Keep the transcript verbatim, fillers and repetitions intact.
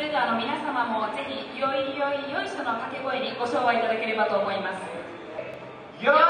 れではあの皆様もぜひよいよいよいしょの掛け声にご唱和いただければと思います。 よ